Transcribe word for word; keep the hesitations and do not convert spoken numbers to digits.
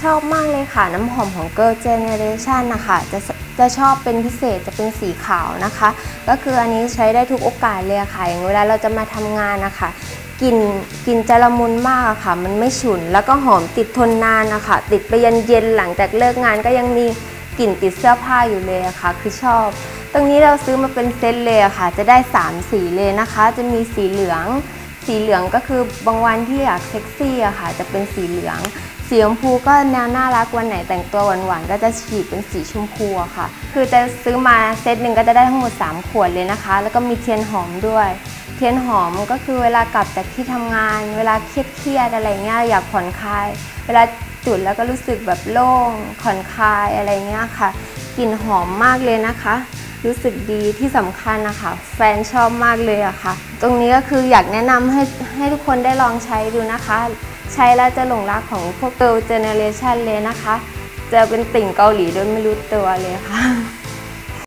ชอบมากเลยค่ะน้ำหอมของ Girl Generation นะคะจะจะชอบเป็นพิเศษจะเป็นสีขาวนะคะก็คืออันนี้ใช้ได้ทุกโอกาสเลยค่ะอย่างเวลาเราจะมาทำงานนะคะกลิ่นกลิ่นจะละมุนมากค่ะมันไม่ฉุนแล้วก็หอมติดทนนานนะคะติดไปยันเย็นหลังจากเลิกงานก็ยังมีกลิ่นติดเสื้อผ้าอยู่เลยค่ะคือชอบตรงนี้เราซื้อมาเป็นเซตเลยค่ะจะได้สามสีเลยนะคะจะมีสีเหลืองสีเหลืองก็คือบางวันที่อยากเซ็กซี่อะค่ะจะเป็นสีเหลืองสีชมพูก็แนวน่ารักวันไหนแต่งตัวหวานๆก็จะฉีดเป็นสีชมพูอะค่ะคือจะซื้อมาเซตหนึ่งก็จะได้ทั้งหมดสามขวดเลยนะคะแล้วก็มีเทียนหอมด้วยเทียนหอมก็คือเวลากลับจากที่ทำงานเวลาเครียดๆอะไรเงี้ยอยากผ่อนคลายเวลาจุดแล้วก็รู้สึกแบบโล่งผ่อนคลายอะไรเงี้ยค่ะกลิ่นหอมมากเลยนะคะรู้สึกดีที่สำคัญนะคะแฟนชอบมากเลยอะค่ะตรงนี้ก็คืออยากแนะนำให้ให้ทุกคนได้ลองใช้ดูนะคะใช้แล้วจะหลงรักของพวก Girl Generation เลยนะคะจะเป็นติ่งเกาหลีโดยไม่รู้ตัวเลยค่ะ